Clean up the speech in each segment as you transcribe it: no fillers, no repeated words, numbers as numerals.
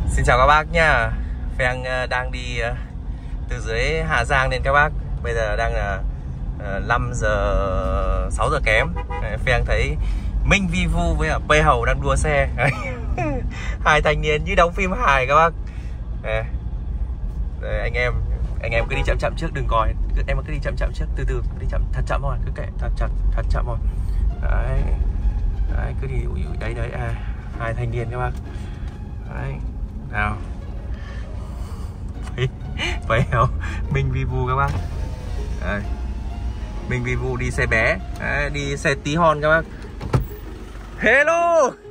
Xin chào các bác nha. Pheng đang đi từ dưới Hà Giang lên các bác. Bây giờ đang là 6 giờ kém. Pheng thấy Minh Vi Vu với P Hầu đang đua xe. Hai thanh niên như đóng phim hài các bác. Đây, anh em cứ đi chậm chậm trước, đừng còi. Em cứ đi chậm chậm trước, từ từ đi chậm, thật chậm thôi, cứ kệ, thật chậm thôi. Đấy, cứ đi, đấy hai thanh niên các bác. Đấy, nào. Phải không? Minh Vi Vu các bác. Đấy. Minh Vi Vu đi xe bé. Đấy, đi xe tí hon các bác. Hello.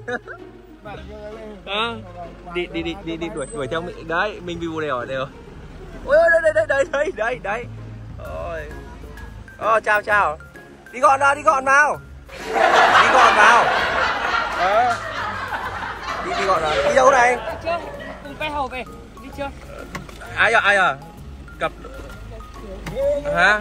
Đi đuổi theo mình. Đấy, Minh Vi Vu đây rồi. Ôi đây. Ôi. Chào. Đi gọn vào. Đi gọn vào. Đi gọn vào. Đi đâu này? Đi chưa? Cùng P Hầu về. Đi chưa? Ai à? Cặp hả?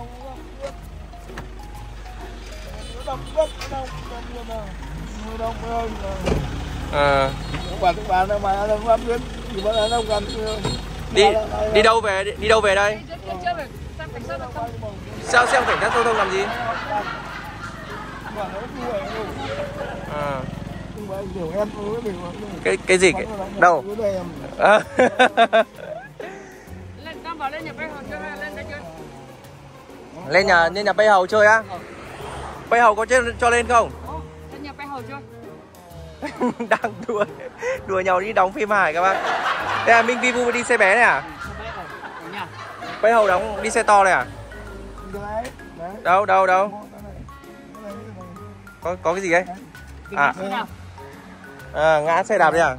Đi đâu về đây? Sao xem cảnh sát giao thông làm gì? Cái gì? Đâu? Lên nhà P Hầu chơi hay lên đây chơi? Lên nhà P Hầu chơi á? P Hầu có cho lên không? Lên nhà P Hầu chơi. Đang đùa nhau đi đóng phim hài các bác. Đây là Minh Vi Vu đi xe bé này à? P Hầu đóng đi xe to này à? Đâu? Có cái gì đấy? Ngã xe đạp đấy à?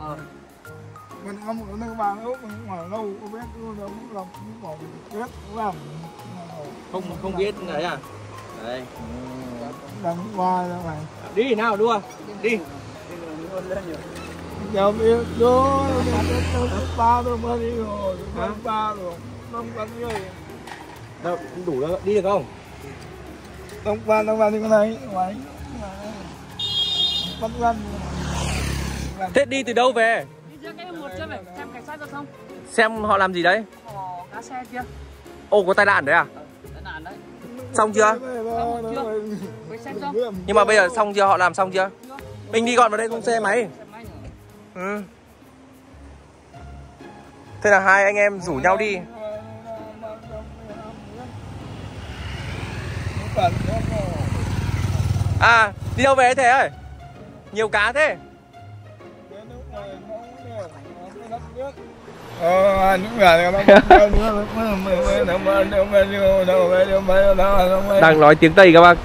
Không biết đấy à? Đây. Đi nào đua. Đi. Đủ rồi, đi được không? Đông quan đi con này. Thế đi từ đâu về? Đi chơi cái một chơi về xem cảnh sát giao thông. Xem họ làm gì đấy? Họ ngã xe kia. Ồ, có tai nạn đấy à? Tai nạn đấy. Xong chưa? Nhưng mà bây giờ xong chưa? Họ làm xong chưa? Mình đi gọn vào đây không xe máy. Thế là hai anh em rủ nhau đi. À, đi đâu về thế ơi? Nhiều cá thế. Đang nói tiếng Tây các bác.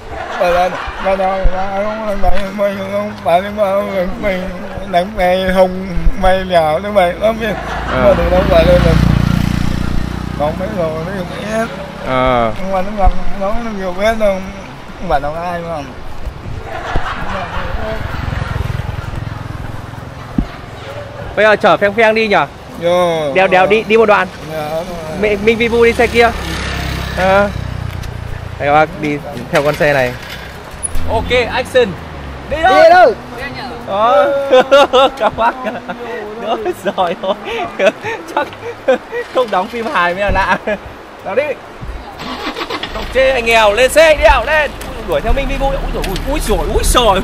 Đánh mày hùng mày lẻo như mày lắm biết. Từ đâu vào đây là còn mấy rồi nó nhiều biết. Nhưng mà nó nhiều biết đâu, không phải đâu ai mà. Bây giờ chở Pheng đi nhỉ? Đèo đi một đoạn. Minh Vi Vu đi xe kia. Đây các bác đi theo con xe này. Ok, action. Đi đâu? Đó. Các bác đỡ rồi thôi. Chắc không đóng phim hài mới là lạ. Nào đi. Không chê anh nghèo, lên xe đèo lên. Đuổi theo Minh Vi Vu. Úi xồi.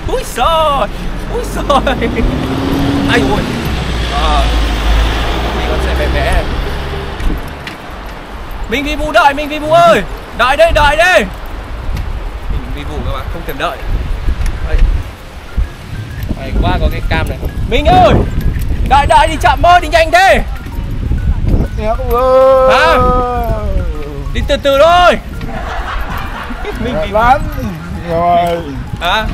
Ai ui. Con xe bé. Minh Vi Vu đợi, Minh Vi Vu ơi. Đợi đây. Minh Vi Vu các bạn không cần đợi. Đây quá có cái cam này. Minh ơi. Đợi đi chậm ơi, đi nhanh thế. Hả? Đi từ từ thôi. Minh Vi Vu rồi. Hả?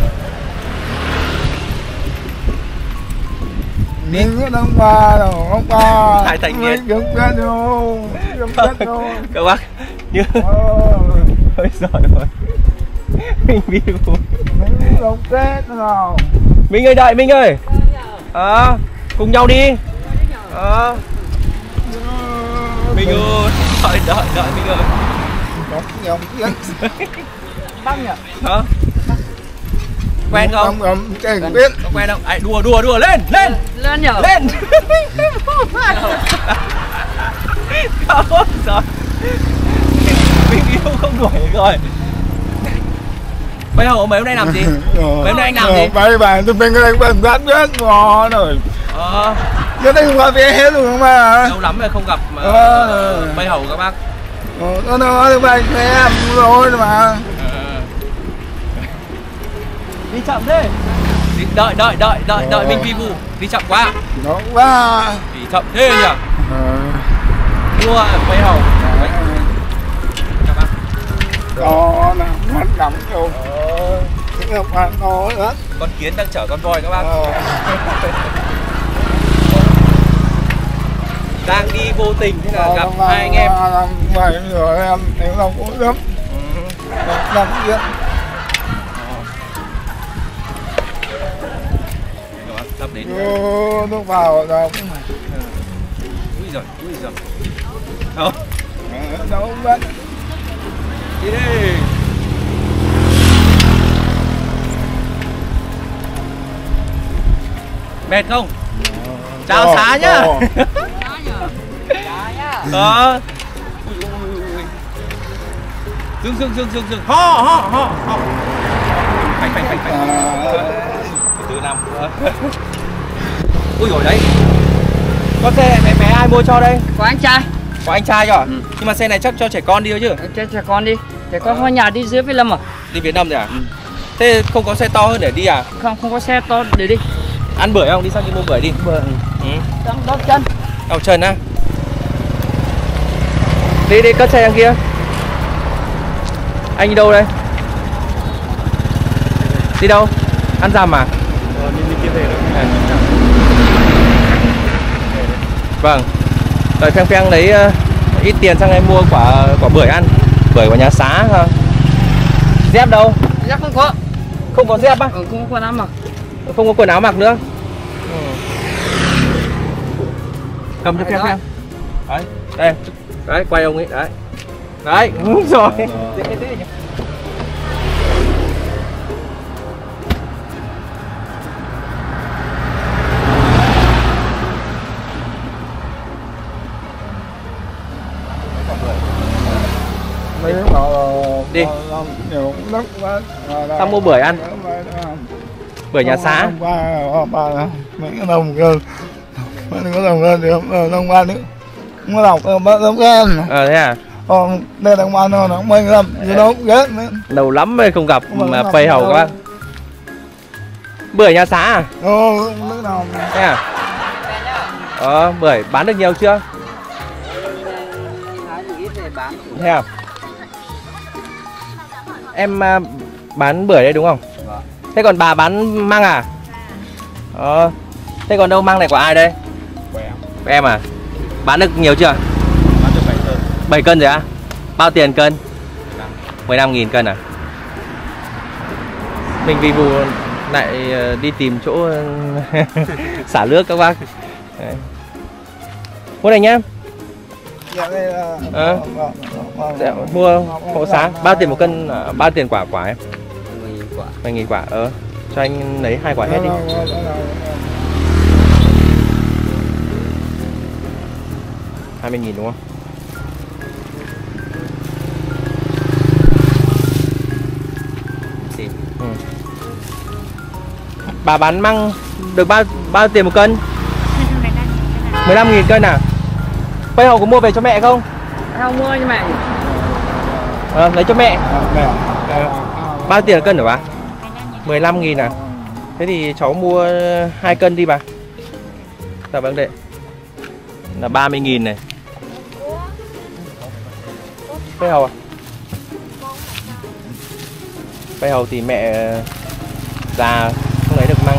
Những cái đông ba đâu, không ba. Hai thanh niên. Các bác như ôi giời ơi. Minh Vi Vu. Minh ơi đợi Minh ơi. Cùng nhau đi. Minh ơi, đợi Minh ơi. Băng nhỉ? Hả? Quen không? Không biết. Có quen không? Ai đùa lên nhở. Lên. Không rồi. Mình yêu không đuổi rồi. Bây giờ mấy hôm nay làm gì? Mấy hôm nay anh làm gì? Bây bạn tôi bên cái bên rất rất ngon rồi. Cái đây không có vé hết luôn mà. Lâu lắm rồi không gặp mà. Bay hầu các bác. Nó nói bạn em rồi mà. Đi chậm thế. Đợi mình vi vu. Đi chậm quá. Nó quá. Đi chậm thế nhỉ? Mua bay hầu. Đó là mắt đóng rồi. Cái bạn nói hết. Con kiến đang chở con voi các bác. Đang đi vô tình thế là gặp hai anh em. Vậy rồi em lòng cũng lắm. Làm chuyện. Sắp đến. Nước vào đâu. Úi giời. Đâu? Đâu bạn. Đi đi. Mệt không? Chào xá nhá. Đó. Dương. Ho. Phanh. Từ năm nữa. Ui rồi đấy. Con xe này bé ai mua cho đây? Của anh trai. Của anh trai cho? Nhưng mà xe này chắc cho trẻ con đi thôi chứ? Cho trẻ con đi. Trẻ con hoa nhà đi dưới Việt Lâm à? Đi Việt Nam rồi à? Thế không có xe to hơn để đi à? Không có xe to để đi. Ăn bưởi không? Đi sang kia mua bưởi đi. Bưởi. Đau chân. Đau chân á? Đi cất xe đằng kia. Anh đi đâu đây? Đi đâu? Ăn dằm à? Đi kia về rồi. Vâng. Rồi pheng lấy ít tiền sang em mua quả bưởi ăn. Bưởi của nhà xá ha. Dép đâu? Dép không có. Không có dép á? Không có quần áo mặc. Không có quần áo mặc nữa. Cầm cho pheng. Đấy. Đây. Đấy, quay ông ấy. Đấy, đúng rồi. Đi. Tao mua bưởi ăn. Bưởi nhà xá. Mấy cái đồng cơ. Mấy cái đồng cơ được đồng ba nữa. Không có đọc đồng cơ. Thế à? Đây đồng ba nó không mấy lắm. Chứ đâu ghét nữa. Lâu lắm rồi không gặp mà phây hầu các bác. Bưởi nhà xá à? Nước nào. Thế à? Bưởi bán được nhiều chưa? Thế à? Em bán bưởi đây đúng không? Vâng. Thế còn bà bán măng à? Thế còn đâu măng này của ai đây? Của em à? Bán được nhiều chưa? Bán được 7 cân. 7 cân rồi á? Bao tiền cân? 15.000 cân à? Mình vì vụ lại đi tìm chỗ xả nước các bác. Đấy. Mua này nhá. Dạ đây là mua hộ xá. Bao tiền một cân? Bao tiền quả em? 10.000 quả. Cho anh lấy 2 quả hết đi. $20.000 đúng không? Bà bán măng được bao tiền một cân? 15.000 cân à? Bây Hậu có mua về cho mẹ không? Không mua cho mẹ. Lấy cho mẹ. Bao tiền cân hả bà? 15.000 à? Thế thì cháu mua 2 cân đi bà. Dạ vâng đệ. Là 30.000 này. Bây Hậu à? Bây Hậu thì mẹ già không lấy được măng.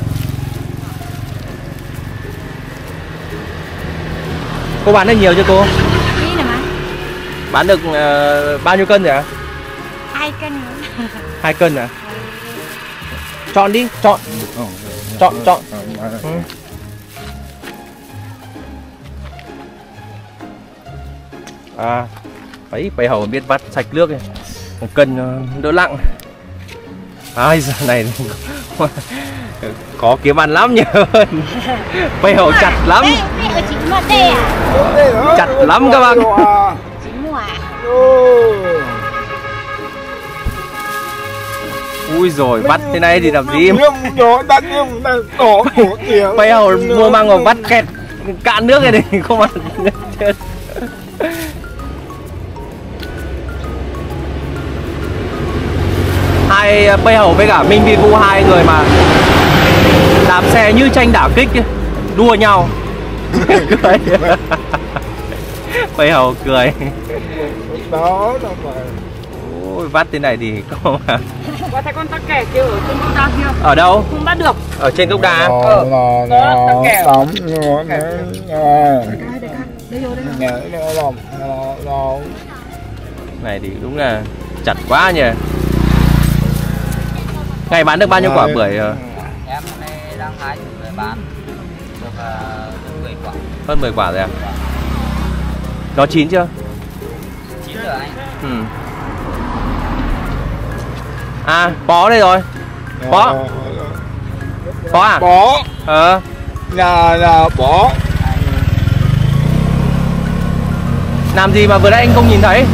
Cô bán được nhiều chưa cô? Bán được bao nhiêu cân rồi ạ? 2 cân. 2 cân à? Chọn đi, chọn. Chọn. Đấy, Bảy Hậu biết vắt sạch nước này. 1 cân đỡ nặng. Giờ này Có kiếm ăn lắm nhờ. Bèo chặt lắm. Chặt lắm các bạn. Ui rồi bắt thế này thì làm gì? Bèo mua măng mà bắt kẹt cạn nước này thì không ăn chết. Hai Pây Hầu với cả Minh Vi Vu, hai người mà đạp xe như tranh đả kích đua nhau. Cười. Pây Hầu cười. Đó đâu phải. Ôi vắt thế này thì không à. Có thấy con tắc kè kia ở trên gốc đa kia. Ở đâu? Không bắt được. Ở trên gốc đá. Tắc kè. Này thì đúng là chặt quá nhỉ. Ngày bán được bao nhiêu quả bưởi? Em nay đang hái để bán được 10 quả. Hơn 10 quả rồi à? Nó chín chưa? Chín rồi anh. Ừ. À, bó đây rồi. Bó. Bó à? Bó. Nhà bó. Làm gì mà vừa nãy anh không nhìn thấy?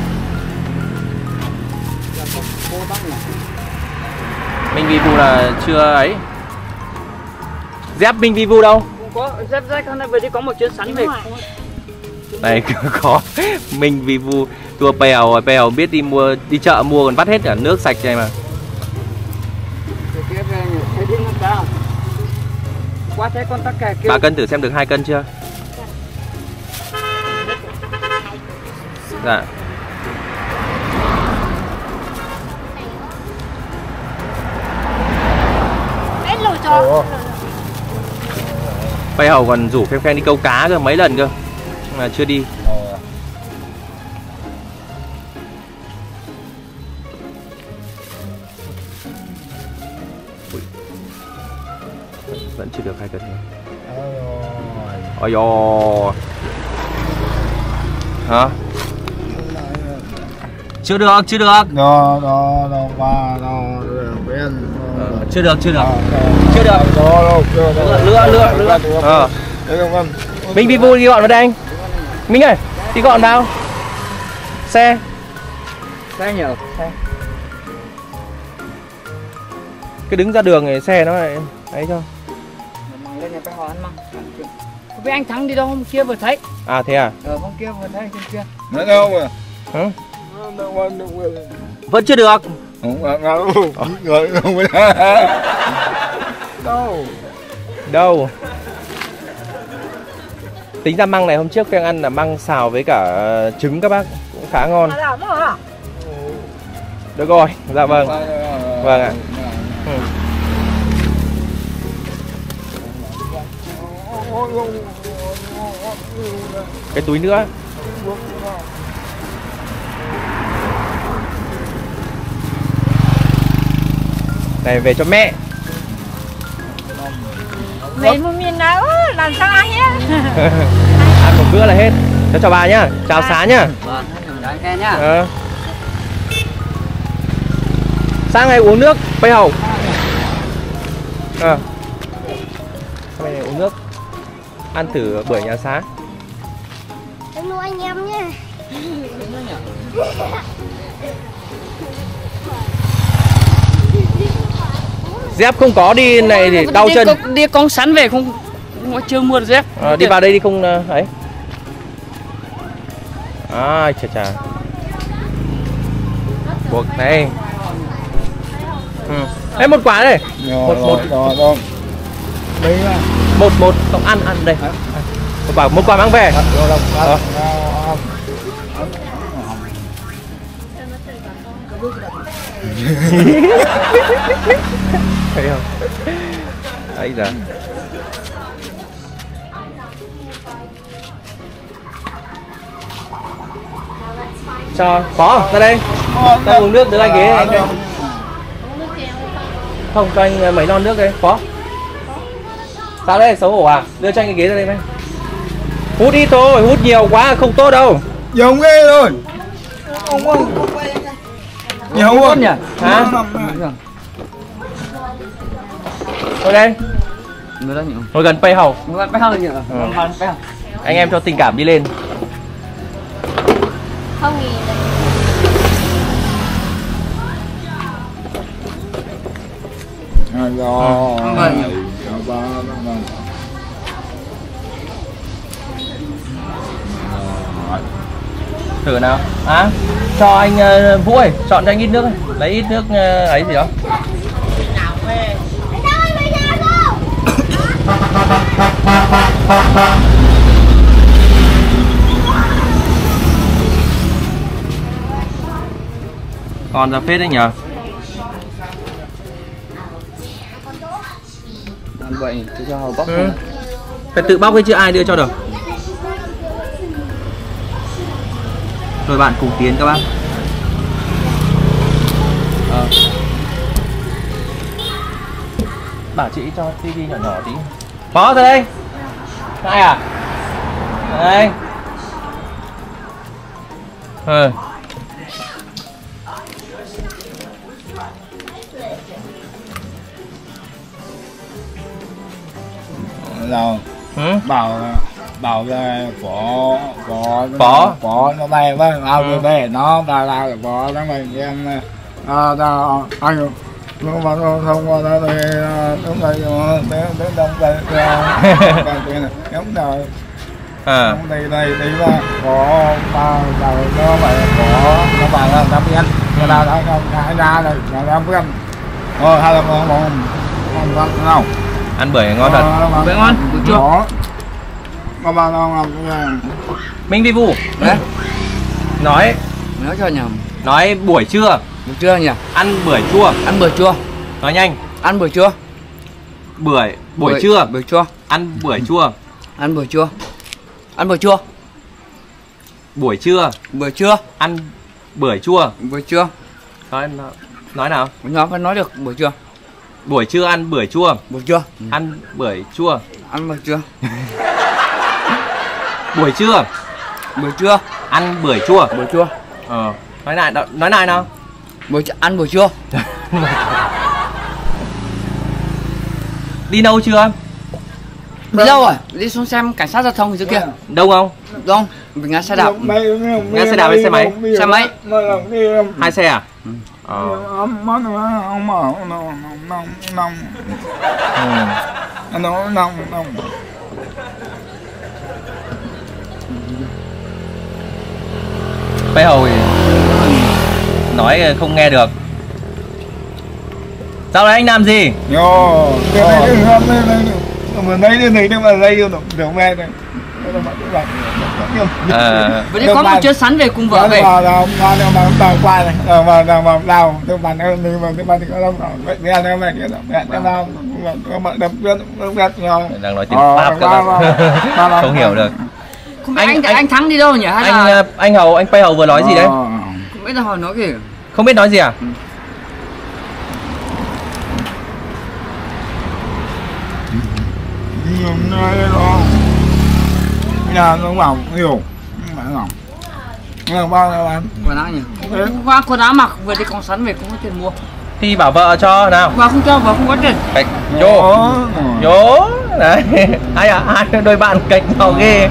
Minh Vi Vu là chưa ấy. Dép Minh Vi Vu đâu? Không có, dép hôm nay vừa đi có một chuyến sắn về. Này có Minh Vi Vu tua Pèo biết đi chợ mua còn vắt hết cả nước sạch này mà. Qua thấy con tắc kè kia. Bà cân thử xem được 2 cân chưa? Dạ. Pây Hầu còn rủ Phen đi câu cá cơ mấy lần cơ mà chưa đi. Ui. Vẫn chưa được 2 cân nữa. Ôi dồi. Hả? Chưa được. Chưa được. Lựa. Minh Vi Vu đi gọn vào đây anh. Minh ơi, đi gọn vào. Xe nhờ. Cái đứng ra đường này xe nó lại ấy cho. Lên nhà phải hỏi ăn măng. Với anh Thắng đi đâu hôm kia vừa thấy. À thế à? Hôm kia vừa thấy trên kia. Nó đâu mà. Hả? Vẫn chưa được. Đâu. Tính ra măng này hôm trước Phen ăn là măng xào với cả trứng các bác cũng khá ngon. Được rồi, dạ vâng. Vâng ạ. Cái túi nữa. Này về cho mẹ. Về một miền nào làm sao ăn nhé. Ăn một bữa là hết. Chào bà nhá. Chào Xá nhá. Vâng, chào anh nhá. Sang ngày uống nước Pây Hầu. Sang ngày uống nước. Ăn thử bưởi nhà Xá. Em nuôi anh em nhé. Dép không có đi này thì đau chân. Đi con sắn về không chưa mua được dép. Đi vào đây đi không ấy. Chà. Buộc này. Em một quả đây. Một không ăn đây. Một quả mang về. Thấy không? Đấy giờ. Có ra đây. Ta uống nước, đưa anh ghế anh đây. Không, cho anh mấy lon nước đây. Có. Sao đây, xấu hổ à? Đưa cho anh cái ghế ra đây. Hút ít thôi, hút nhiều quá không tốt đâu. Giống ghê rồi. Nhiều không nhỉ? Hả? Ngồi đây. Ngồi đây nhỉ? Ngồi gần Pay Hầu. Ngồi Pay Hầu nhỉ? Anh em cho tình cảm đi lên. Không nghỉ được. Thử nào. Cho anh Vũ ơi, chọn cho anh ít nước, lấy ít nước ấy gì đó. Còn ra phết đấy nhỉ. Vậy tôi cho bóc. Phải tự bóc ấy chứ ai đưa cho được. Rồi bạn cùng tiến các bác. Bảo chị cho tivi nhỏ nhỏ tí. Bó ra đây. Ai à? Đây. Rồi. Bảo là bỏ nó bay với ao về nó là bỏ nó mình em anh nó mà nó không qua đó thì lúc này đến đông đây giống rồi đây là có ba đầu nó phải bỏ nó vào là 5 yên nó đã không ra rồi là 5 yên hay là không ăn bưởi ngon thật. Bưởi ngon, bưởi chua. Có bao nhiêu làm Minh Vi Vu. Đấy. Nói cho nhầm. Nói buổi trưa. Buổi trưa nhỉ? Ăn bưởi chua. Ăn bưởi chua. Nói nhanh. Ăn bưởi chua. Buổi trưa. Bưởi chua. Ăn bưởi chua. Ăn bưởi chua. Ăn bưởi chua. Buổi trưa. Bưởi trưa. Ăn bưởi chua. Bưởi trưa. Nói nào. Nó phải nói được buổi trưa. Buổi trưa ăn bưởi chua. Buổi trưa. Ăn bưởi chua. Ăn bưởi chua. Buổi trưa. Buổi trưa. Ăn bưởi chua. Bưởi chua. Nói lại nào. Ăn bưởi chua. Đi đâu chưa? Đi đâu rồi? Đi xuống xem cảnh sát giao thông dưới kia. Đâu không? Đâu? Mình ngã xe đạp. Ngã xe đạp với xe máy. Xe máy. 2 xe à? Pay Hầu nói không nghe được. Sao đấy anh làm gì? Vậy đi có một chuyến sắn về cùng vợ về. Đang nói tiếng Pháp các bác. Không hiểu được. Không biết anh Thắng đi đâu nhỉ? Hay là anh Hầu, anh Pay Hầu vừa nói gì đấy? Không biết là họ nói gì. Không biết nói gì à? Nhà nó bảo hiểu nhưng bao nhiêu anh quần áo nhỉ? Qua quần áo mặc vừa đi con sắn về không có tiền mua. Thì bảo vợ cho nào. Vợ không cho, vợ không có tiền. Vô đấy. Hai đôi bạn cạnh nhau ghê.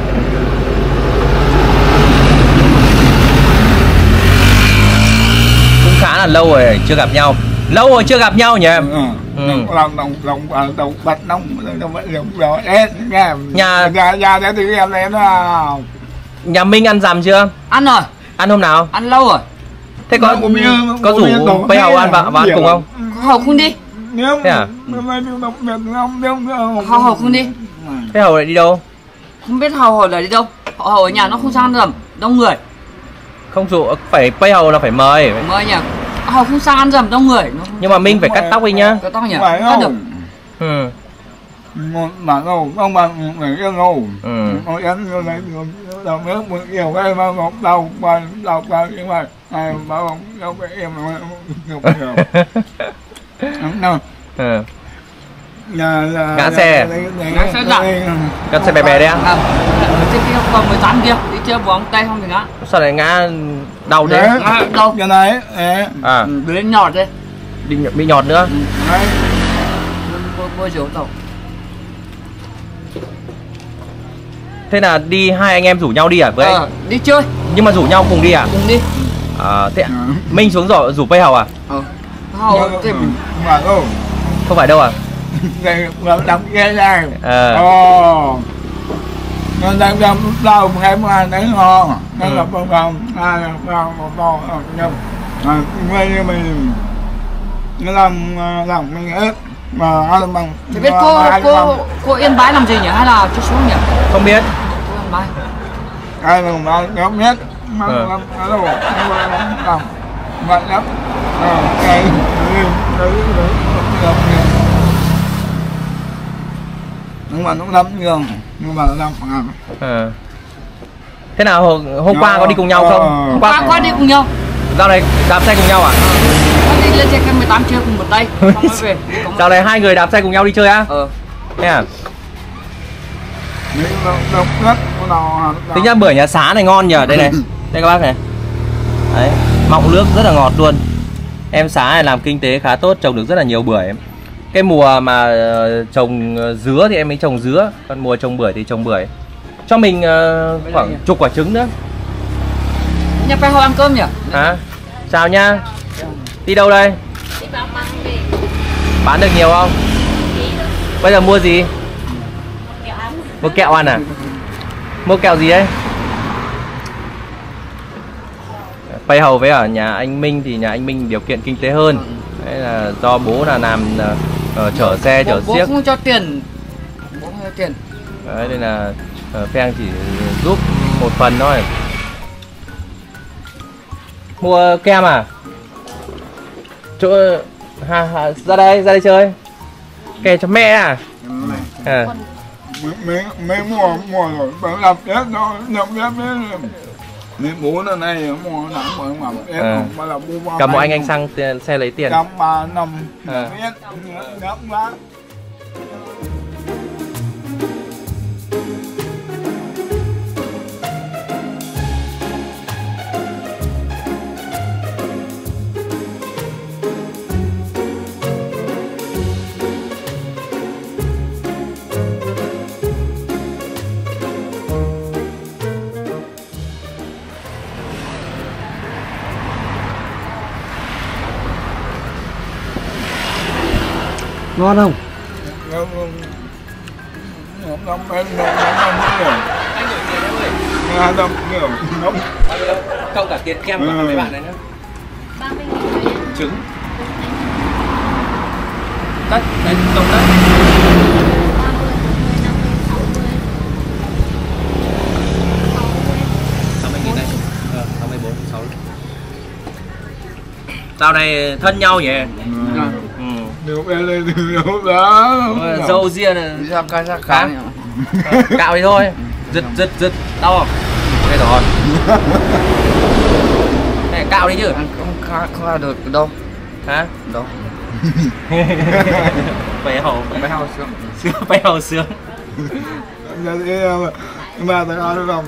Cũng khá là lâu rồi chưa gặp nhau. Lâu rồi chưa gặp nhau nhỉ em? Đồng bật nông nhà thế thì em đến nhà Minh ăn rằm chưa? Ăn rồi. Ăn hôm nào? Ăn lâu rồi. Thế có rủ Pay Hầu ăn và cùng không? Hầu không đi. Thế à? Hầu không đi. Thế Hầu lại đi đâu? Không biết Hầu là đi đâu. Hầu ở nhà nó không sang ăn rằm, đông người. Không rủ, phải Pay Hầu là phải mời. Mời nhỉ? Hầu không sang ăn rằm đông người. Nhưng mà Minh phải cắt tóc đi nhá. Cắt tóc nhỉ? Cắt được. Mà không bằng người yêu ngủ tôi ăn vô lấy đầu nước một nhiều cái mà một đầu qua nhưng mà bảo không đâu cái em nó ngã xe bé bé đấy á. Trên kia còn 18 kia đi chơi bóng tay không thì ngã. Sao lại ngã đau thế? Đau cái này bị nhọt đấy. Bị nhọt nữa. mua rượu tàu. Thế là đi hai anh em rủ nhau đi à với anh? Đi chơi. Nhưng mà rủ nhau cùng đi à? Cùng đi. Thế Minh xuống rủ Pay Hầu à? Hầu thì mà đâu. Không phải đâu à? Đây là đóng ghế này. Nó đang đâu ngày mai đấy ngon. Nó là không ai là to nhưng như mình nó làm mình ép mà ăn bằng. Thì biết cô Yên Bái làm gì nhỉ hay là chưa xuống nhỉ? Không biết. Cô Yên Bái. Ai mà không biết mà làm đâu làm vậy lắm. Cái nhưng mà nó lắm nhiều nhưng mà nó làm. Thế nào hôm qua có đi cùng nhau không? Hôm qua có đi cùng nhau. Dạo này đạp xe cùng nhau à? Đi lên xe cái 18 chưa cùng một tay. Dạo này hai người đạp xe cùng nhau đi chơi á? Thế à? Tính ra bưởi nhà Xá này ngon nhờ. Đây này. Đây các bác này. Đấy, mọng nước rất là ngọt luôn. Em Xá này làm kinh tế khá tốt, trồng được rất là nhiều bưởi. Cái mùa mà trồng dứa thì em mới trồng dứa, còn mùa trồng bưởi thì trồng bưởi. Cho mình khoảng chục quả trứng nữa. Nhà Pay Hầu ăn cơm nhỉ? Hả? Chào nha. Đi đâu đây? Đi bán măng đi. Bán được nhiều không? Bây giờ mua gì? Kẹo ăn. Mua kẹo ăn à? Mua kẹo gì đấy? Pay Hầu với ở nhà anh Minh thì nhà anh Minh điều kiện kinh tế hơn. Đấy là do bố là làm chở xe chở xiếc. Bố không cho tiền. Bố không cho tiền. Đấy nên là Pheng chỉ giúp một phần thôi. Mua kem à? Chỗ ra đây chơi. Kè cho mẹ à? Mấy mua rồi bảo làm Tết nó nhập Tết nên bố nó này mua nặng bởi mà em mà là mua bao. Cầm một anh sang xe lấy tiền. 135 mét nắp quá. Ngon không? Không em không nhiều. Cộng cả tiền kem của mấy bạn này nữa. 30.000 Trứng. Tất, đây tổng tất. 60.000 đây. 64, 60. Dạo này thân nhau nhỉ? Được lên được đó. Dâu riêng này Ra cái ra khá. cạo đi thôi. Giật đau không? Đây rồi. Này cạo đi chứ. Không ra được đâu. Hả? Đâu. Pay Hầu sướng. Pay Hầu sướng. Mà thằng ăn được không?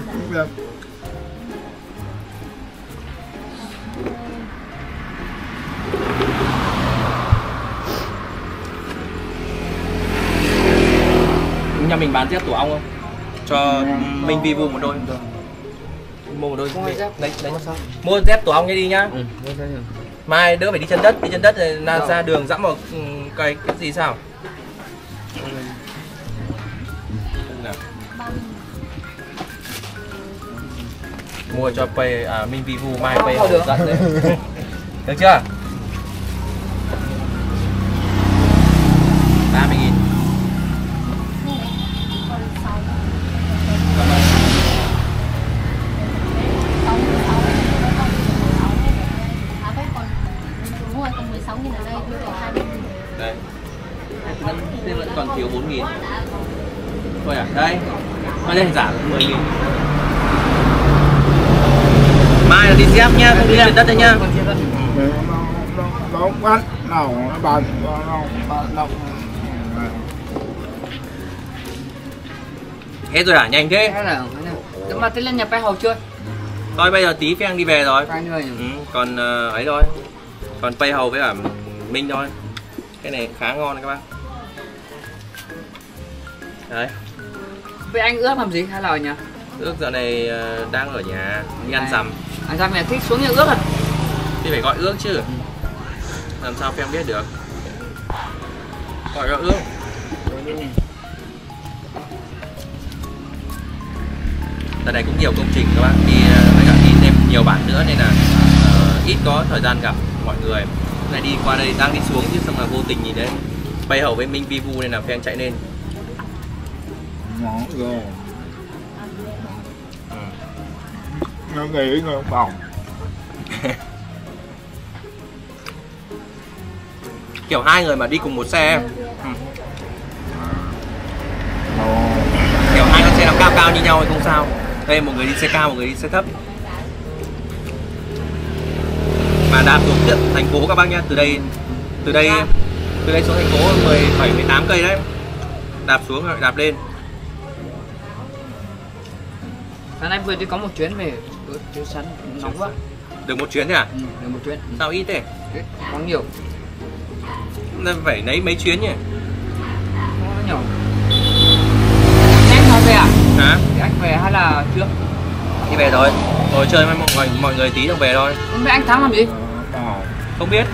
Nhà mình bán dép tổ ong không? Cho Minh Vi mua một đôi. Mua một đôi. Đấy. Mua dép tổ ong đi nhá. Mai đỡ phải đi chân đất là ra đường dẫm vào cái gì sao? Mua cho Minh Vi Vu mai Pay Hầu dẫn đấy. Được chưa? 30.000. Đây. Nên vẫn còn thiếu 4.000. Thôi à? Đây. Mai đây giảm 10.000. Mai là đi dép nhá, không đi lên đất đấy nhá. Nó bắt nào bàn nó Hết rồi hả? Nhanh thế. Nhưng mà thế lên nhà Pay Hầu chưa? Thôi bây giờ tí Pheng đi về rồi. Còn ấy thôi. Còn Pay Hầu với cả Minh thôi. Cái này khá ngon các bác. Đấy. Vậy anh ước làm gì hay là ở nhà? Ước dạo này đang ở nhà đi ăn rằm. Anh ra mẹ thích xuống nhà ước à? Thì phải gọi ước chứ. Làm sao em biết được. Gọi ước. Đợt này cũng nhiều công trình các bạn, đi với cả đi thêm nhiều bản nữa nên là ít có thời gian gặp mọi người. Này đi qua đây đang đi xuống chứ xong là vô tình nhìn đấy bay hầu với Minh Vivu nên là Phen chạy lên. Ngon rồi. Nó nghĩ ngon bỏng. Kiểu hai người mà đi cùng một xe. Kiểu hai con xe nó cao cao như nhau thì không sao. Đây một người đi xe cao, một người đi xe thấp. Mà đạp xuống tận thành phố các bác nhá, từ đây xuống thành phố 17 18 cây đấy. Đạp xuống rồi đạp lên. Sáng nay vừa đi có một chuyến về chuyến sẵn nóng quá. Được một chuyến thế à? Ừ, được một chuyến. Sao ít thế? Có nhiều. Nên phải lấy mấy chuyến nhỉ? Có nhiều. Anh về à? Hả? Thì anh về hay là chưa? Đi về rồi. Ngồi chơi với mọi người tí rồi về thôi. Không biết anh Thắng làm gì? Không biết.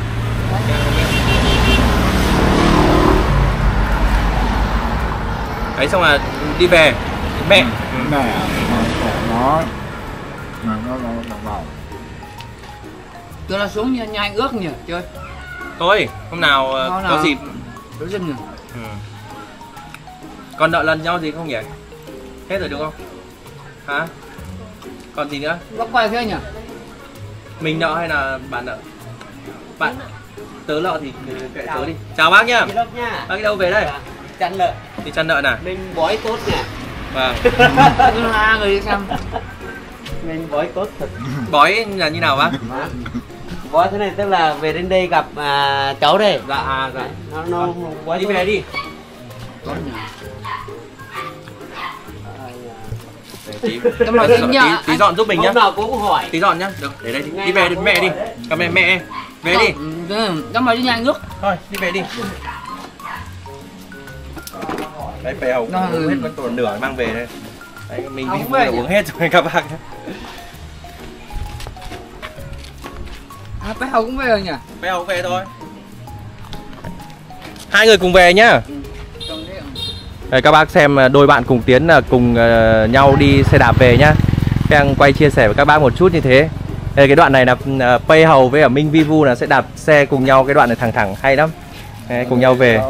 Đấy xong là đi về. Mẹ. Mẹ nó vào. Tôi là xuống nhà anh ước nhỉ chơi. Thôi, hôm nào có dịp. Đối dân nhỉ. Ừ. Còn nợ lần nhau gì không nhỉ? Hết rồi đúng không? Hả? Còn gì nữa? Bác quay thế nhỉ? Mình nợ hay là bạn nợ? Bạn tớ nợ thì kệ tớ đi. Chào bác nhá. Bác đi đâu về đây? Chăn nợ. Đi chăn nợ nè. Mình bói tốt nè. Vâng. Hai người đi xem. Mình bói tốt thật. Bói là như nào bác? Bói thế này tức là về đến đây gặp cháu đây. Dạ dạ. Nó bói đi tốt. về đi. Tốt nhỉ. Tí dọn giúp mình nhá. Hôm nào cũng hỏi. Tí dọn nhá. Được, để đây đi. Đi về đi mẹ đi. Cầm mẹ. Về đi. Đó mà đi nhà anh ước. Thôi, đi về đi. Đấy, bè hầu uống hết con tồn nửa mang về đây. Đấy, mình đi uống hết rồi các bác. À, bé Hầu cũng về rồi nhỉ? Bé Hầu về thôi. Hai người cùng về nhá. Đây, các bác xem đôi bạn cùng tiến là cùng nhau đi xe đạp về nhá. Đang quay chia sẻ với các bác một chút như thế. Đây, cái đoạn này là Pay Hầu với ở Minh Vivu là sẽ đạp xe cùng nhau, cái đoạn này thẳng hay lắm. Đây, cùng nhau về.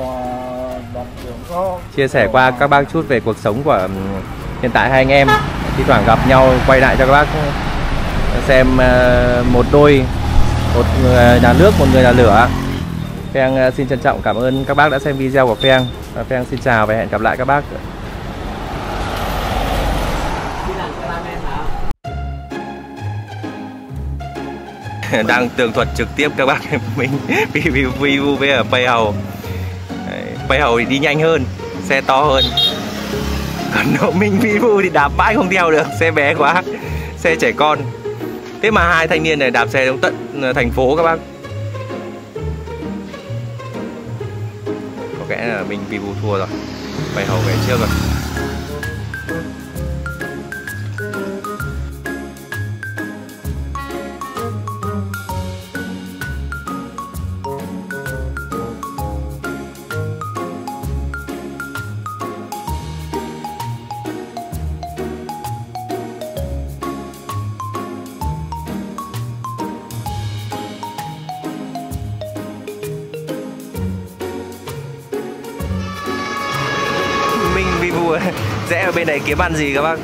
Chia sẻ qua các bác chút về cuộc sống của hiện tại hai anh em. Thi thoảng gặp nhau quay lại cho các bác xem một đôi, một người là nước, một người là lửa. Phen xin trân trọng cảm ơn các bác đã xem video của Phen. Phen xin chào và hẹn gặp lại các bác. Đang tường thuật trực tiếp các bác mình Vivu với ở Pay Hầu. Pay Hầu thì đi nhanh hơn, xe to hơn. Còn độ Minh Vivu thì đạp mãi không theo được, xe bé quá, xe trẻ con. Thế mà hai thanh niên này đạp xe đến tận thành phố các bác. Có kẽ là Minh Vivu thua rồi. Pay Hầu về trước rồi. Rẽ ở bên này kiếm ăn gì các bác.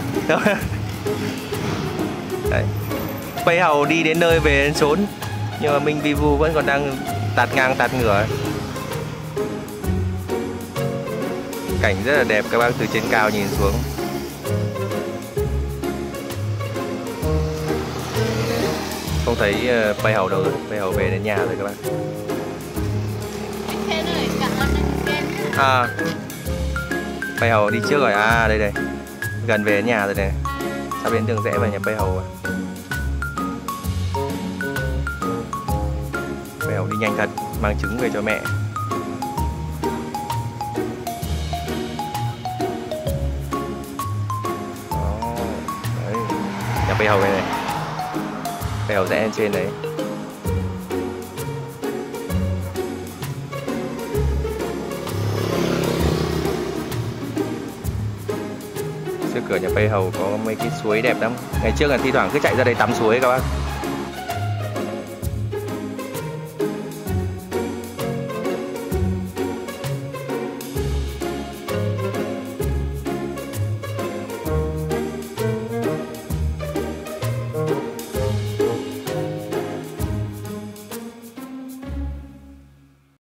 Đấy. Pay Hầu đi đến nơi về đến chốn. Nhưng mà Minh Vivu vẫn còn đang tạt ngang tạt ngửa. Cảnh rất là đẹp các bác từ trên cao nhìn xuống. Không thấy Pay Hầu đâu rồi. Pay Hầu về đến nhà rồi các bác. À, Pay Hầu đi trước rồi, à đây gần về đến nhà rồi này, sắp đến đường rẽ vào nhà Pay Hầu rồi. Pay Hầu đi nhanh thật, mang trứng về cho mẹ. Bê Hầu này. Bê Hầu rẽ lên trên đấy. Trước cửa nhà Bê Hầu có mấy cái suối đẹp lắm. Ngày trước là thi thoảng cứ chạy ra đây tắm suối các bác.